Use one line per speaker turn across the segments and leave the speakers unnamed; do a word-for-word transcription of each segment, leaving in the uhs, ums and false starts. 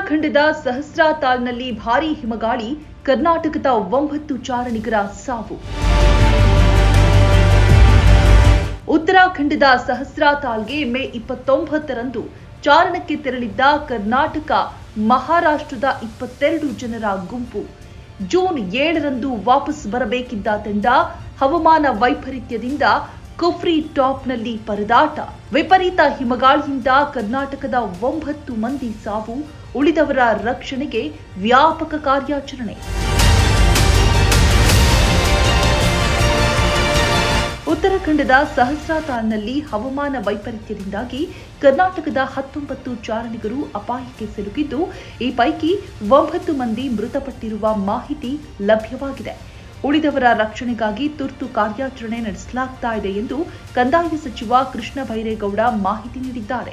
ಉತ್ತರಾಖಂಡದ ಸಹಸ್ರಾತಾಲ್ನಲ್ಲಿ ಭಾರೀ ಹಿಮಗಾಳಿ, ಕರ್ನಾಟಕದ ಒಂಬತ್ತು ಚಾರಣಿಗರ ಸಾವು. ಉತ್ತರಾಖಂಡದ ಸಹಸ್ರಾತಾಲ್ಗೆ ಮೇ ಇಪ್ಪತ್ತೊಂಬತ್ತರಂದು ಚಾರಣಕ್ಕೆ ತೆರಳಿದ್ದ ಕರ್ನಾಟಕ, ಮಹಾರಾಷ್ಟ್ರದ ಇಪ್ಪತ್ತೆರಡು ಜನರ ಗುಂಪು ಜೂನ್ ಏಳರಂದು ವಾಪಸ್ ಬರಬೇಕಿದ್ದ ತಂಡ ಹವಾಮಾನ ವೈಪರೀತ್ಯದಿಂದ ಕುಫ್ರಿ ಟಾಪ್ನಲ್ಲಿ ಪರದಾಟ. ವಿಪರೀತ ಹಿಮಗಾಳಿಯಿಂದ ಕರ್ನಾಟಕದ ಒಂಬತ್ತು ಮಂದಿ ಸಾವು, ಉಳಿದವರ ರಕ್ಷಣೆಗೆ ವ್ಯಾಪಕ ಕಾರ್ಯಾಚರಣೆ. ಉತ್ತರಾಖಂಡದ ಸಹಸ್ರಾತಾಲ್ನಲ್ಲಿ ಹವಾಮಾನ ವೈಪರೀತ್ಯದಿಂದಾಗಿ ಕರ್ನಾಟಕದ ಹತ್ತೊಂಬತ್ತು ಚಾರಣಿಗರು ಅಪಾಯಕ್ಕೆ ಸಿಲುಕಿದ್ದು, ಈ ಪೈಕಿ ಒಂಬತ್ತು ಮಂದಿ ಮೃತಪಟ್ಟಿರುವ ಮಾಹಿತಿ ಲಭ್ಯವಾಗಿದೆ. ಉಳಿದವರ ರಕ್ಷಣೆಗಾಗಿ ತುರ್ತು ಕಾರ್ಯಾಚರಣೆ ನಡೆಸಲಾಗ್ತಾ ಇದೆ ಎಂದು ಕಂದಾಯ ಸಚಿವ ಕೃಷ್ಣ ಬೈರೇಗೌಡ ಮಾಹಿತಿ ನೀಡಿದ್ದಾರೆ.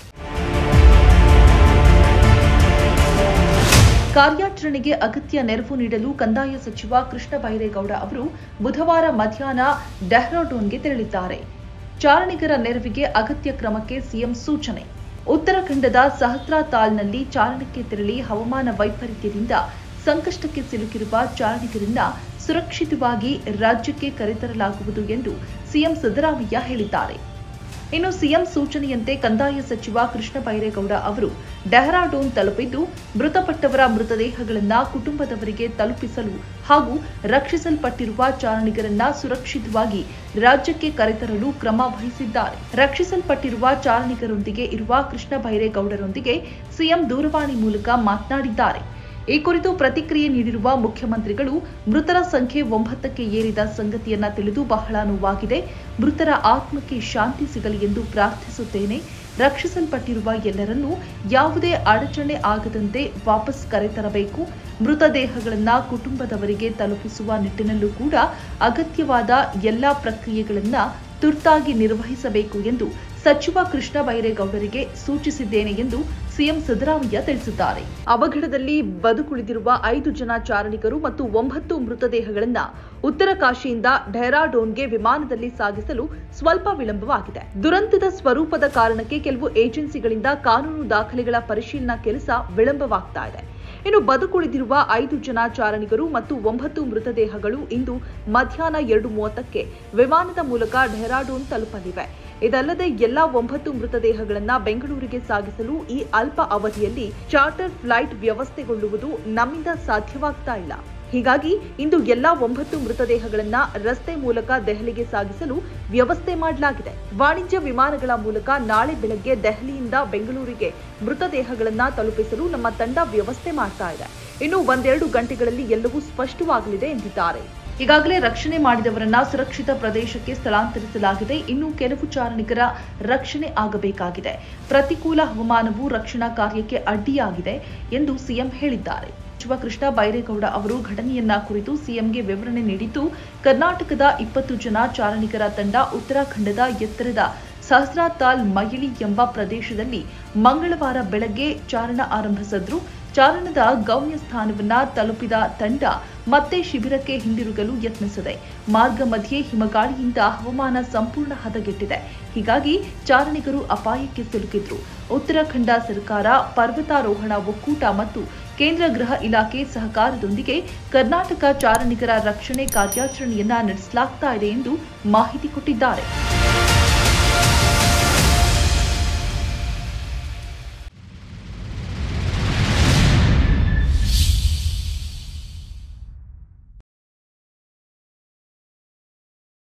ಕಾರ್ಯಾಚರಣೆಗೆ ಅಗತ್ಯ ನೆರವು ನೀಡಲು ಕಂದಾಯ ಸಚಿವ ಕೃಷ್ಣ ಬೈರೇಗೌಡ ಅವರು ಬುಧವಾರ ಮಧ್ಯಾಹ್ನ ಡೆಹ್ರಾಡೂನ್ಗೆ ತೆರಳಿದ್ದಾರೆ. ಚಾರಣಿಗರ ನೆರವಿಗೆ ಅಗತ್ಯ ಕ್ರಮಕ್ಕೆ ಸಿಎಂ ಸೂಚನೆ. ಉತ್ತರಾಖಂಡದ ಸಹಸ್ರಾತಾಲ್ನಲ್ಲಿ ಚಾರಣಕ್ಕೆ ತೆರಳಿ ಹವಾಮಾನ ವೈಪರೀತ್ಯದಿಂದ ಸಂಕಷ್ಟಕ್ಕೆ ಸಿಲುಕಿರುವ ಚಾರಣಿಗರನ್ನ ಸುರಕ್ಷಿತವಾಗಿ ರಾಜ್ಯಕ್ಕೆ ಕರೆತರಲಾಗುವುದು ಎಂದು ಸಿಎಂ ಸಿದ್ದರಾಮಯ್ಯ ಹೇಳಿದ್ದಾರೆ. ಇನ್ನು ಸಿಎಂ ಸೂಚನೆಯಂತೆ ಕಂದಾಯ ಸಚಿವ ಕೃಷ್ಣ ಬೈರೇಗೌಡ ಅವರು ಡೆಹ್ರಾಡೂನ್ ತಲುಪಿದ್ದು, ಮೃತಪಟ್ಟವರ ಮೃತದೇಹಗಳನ್ನು ಕುಟುಂಬದವರಿಗೆ ತಲುಪಿಸಲು ಹಾಗೂ ರಕ್ಷಿಸಲ್ಪಟ್ಟಿರುವ ಚಾರಣಿಗರನ್ನ ಸುರಕ್ಷಿತವಾಗಿ ರಾಜ್ಯಕ್ಕೆ ಕರೆತರಲು ಕ್ರಮ ವಹಿಸಿದ್ದಾರೆ. ರಕ್ಷಿಸಲ್ಪಟ್ಟಿರುವ ಚಾರಣಿಗರೊಂದಿಗೆ ಇರುವ ಕೃಷ್ಣ ಬೈರೇಗೌಡರೊಂದಿಗೆ ಸಿಎಂ ದೂರವಾಣಿ ಮೂಲಕ ಮಾತನಾಡಿದ್ದಾರೆ. ಈ ಕುರಿತು ಪ್ರತಿಕ್ರಿಯೆ ನೀಡಿರುವ ಮುಖ್ಯಮಂತ್ರಿಗಳು, ಮೃತರ ಸಂಖ್ಯೆ ಒಂಬತ್ತಕ್ಕೆ ಏರಿದ ಸಂಗತಿಯನ್ನ ತಿಳಿದು ಬಹಳ ನೋವಾಗಿದೆ. ಮೃತರ ಆತ್ಮಕ್ಕೆ ಶಾಂತಿ ಸಿಗಲಿ ಎಂದು ಪ್ರಾರ್ಥಿಸುತ್ತೇನೆ. ರಕ್ಷಿಸಲ್ಪಟ್ಟಿರುವ ಎಲ್ಲರನ್ನೂ ಯಾವುದೇ ಅಡಚಣೆ ಆಗದಂತೆ ವಾಪಸ್ ಕರೆತರಬೇಕು. ಮೃತದೇಹಗಳನ್ನು ಕುಟುಂಬದವರಿಗೆ ತಲುಪಿಸುವ ನಿಟ್ಟಿನಲ್ಲೂ ಕೂಡ ಅಗತ್ಯವಾದ ಎಲ್ಲಾ ಪ್ರಕ್ರಿಯೆಗಳನ್ನ ತುರ್ತಾಗಿ ನಿರ್ವಹಿಸಬೇಕು ಎಂದು ಸಚಿವ ಕೃಷ್ಣ ಬೈರೇಗೌಡರಿಗೆ ಸೂಚಿಸಿದ್ದೇನೆ ಎಂದು ಸಿಎಂ ಸಿದ್ದರಾಮಯ್ಯ ತಿಳಿಸಿದ್ದಾರೆ. ಅವಘಡದಲ್ಲಿ ಬದುಕುಳಿದಿರುವ ಐದು ಜನ ಚಾರಣಿಗರು ಮತ್ತು ಒಂಬತ್ತು ಮೃತದೇಹಗಳನ್ನು ಉತ್ತರಕಾಶಿಯಿಂದ ಡೆಹ್ರಾಡೂನ್ಗೆ ವಿಮಾನದಲ್ಲಿ ಸಾಗಿಸಲು ಸ್ವಲ್ಪ ವಿಳಂಬವಾಗಿದೆ. ದುರಂತದ ಸ್ವರೂಪದ ಕಾರಣಕ್ಕೆ ಕೆಲವು ಏಜೆನ್ಸಿಗಳಿಂದ ಕಾನೂನು ದಾಖಲೆಗಳ ಪರಿಶೀಲನಾ ಕೆಲಸ ವಿಳಂಬವಾಗ್ತಾ ಇದೆ. ಇನ್ನು ಬದುಕುಳಿದಿರುವ ಐದು ಜನ ಚಾರಣಿಗರು ಮತ್ತು ಒಂಬತ್ತು ಮೃತದೇಹಗಳು ಇಂದು ಮಧ್ಯಾಹ್ನ ಎರಡು ಮೂವತ್ತಕ್ಕೆ ವಿಮಾನದ ಮೂಲಕ ಡೆಹ್ರಾಡೂನ್ ತಲುಪಲಿವೆ. ಇದಲ್ಲದೆ ಎಲ್ಲಾ ಒಂಬತ್ತು ಮೃತದೇಹಗಳನ್ನು ಬೆಂಗಳೂರಿಗೆ ಸಾಗಿಸಲು ಈ ಅಲ್ಪ ಅವಧಿಯಲ್ಲಿ ಚಾರ್ಟರ್ ಫ್ಲೈಟ್ ವ್ಯವಸ್ಥೆಗೊಳ್ಳುವುದು ನಮ್ಮಿಂದ ಸಾಧ್ಯವಾಗ್ತಾ ಇಲ್ಲ. ಹೀಗಾಗಿ ಇಂದು ಎಲ್ಲಾ ಒಂಬತ್ತು ಮೃತದೇಹಗಳನ್ನ ರಸ್ತೆ ಮೂಲಕ ದೆಹಲಿಗೆ ಸಾಗಿಸಲು ವ್ಯವಸ್ಥೆ ಮಾಡಲಾಗಿದೆ. ವಾಣಿಜ್ಯ ವಿಮಾನಗಳ ಮೂಲಕ ನಾಳೆ ಬೆಳಗ್ಗೆ ದೆಹಲಿಯಿಂದ ಬೆಂಗಳೂರಿಗೆ ಮೃತದೇಹಗಳನ್ನ ತಲುಪಿಸಲು ನಮ್ಮ ತಂಡ ವ್ಯವಸ್ಥೆ ಮಾಡ್ತಾ ಇದೆ. ಇನ್ನು ಒಂದೆರಡು ಗಂಟೆಗಳಲ್ಲಿ ಎಲ್ಲವೂ ಸ್ಪಷ್ಟವಾಗಲಿದೆ ಎಂದಿದ್ದಾರೆ. ಈಗಾಗಲೇ ರಕ್ಷಣೆ ಮಾಡಿದವರನ್ನ ಸುರಕ್ಷಿತ ಪ್ರದೇಶಕ್ಕೆ ಸ್ಥಳಾಂತರಿಸಲಾಗಿದೆ. ಇನ್ನು ಕೆಲವು ಚಾರಣಿಗರ ರಕ್ಷಣೆ ಆಗಬೇಕಾಗಿದೆ. ಪ್ರತಿಕೂಲ ಹವಾಮಾನವು ರಕ್ಷಣಾ ಕಾರ್ಯಕ್ಕೆ ಅಡ್ಡಿಯಾಗಿದೆ ಎಂದು ಸಿಎಂ ಹೇಳಿದ್ದಾರೆ. ಸಚಿವ ಕೃಷ್ಣ ಬೈರೇಗೌಡ ಅವರು ಘಟನೆಯನ್ನ ಕುರಿತು ಸಿಎಂಗೆ ವಿವರಣೆ ನೀಡಿದ್ದು, ಕರ್ನಾಟಕದ ಇಪ್ಪತ್ತು ಜನ ಚಾರಣಿಗರ ತಂಡ ಉತ್ತರಾಖಂಡದ ಎತ್ತರದ ಸಹಸ್ರಾತಾಲ್ ಮಯಿಳಿ ಎಂಬ ಪ್ರದೇಶದಲ್ಲಿ ಮಂಗಳವಾರ ಬೆಳಗ್ಗೆ ಚಾರಣ ಆರಂಭಿಸಿದ್ರು. ಚಾರಣದ ಗಮ್ಯ ಸ್ಥಾನವನ್ನ ತಲುಪಿದ ತಂಡ ಮತ್ತೆ ಶಿಬಿರಕ್ಕೆ ಹಿಂದಿರುಗಲು ಯತ್ನಿಸಿದೆ. ಮಾರ್ಗ ಮಧ್ಯೆ ಹಿಮಗಾಳಿಯಿಂದ ಹವಾಮಾನ ಸಂಪೂರ್ಣ ಹದಗೆಟ್ಟಿದೆ. ಹೀಗಾಗಿ ಚಾರಣಿಗರು ಅಪಾಯಕ್ಕೆ ಸಿಲುಕಿದ್ರು. ಉತ್ತರಾಖಂಡ ಸರ್ಕಾರ, ಪರ್ವತಾರೋಹಣ ಒಕ್ಕೂಟ ಮತ್ತು ಕೇಂದ್ರ ಗೃಹ ಇಲಾಖೆ ಸಹಕಾರದೊಂದಿಗೆ ಕರ್ನಾಟಕ ಚಾರಣಿಗರ ರಕ್ಷಣೆ ಕಾರ್ಯಾಚರಣೆಯನ್ನ ನಡೆಸಲಾಗ್ತಾ ಇದೆ ಎಂದು ಮಾಹಿತಿ ಕೊಟ್ಟಿದ್ದಾರೆ.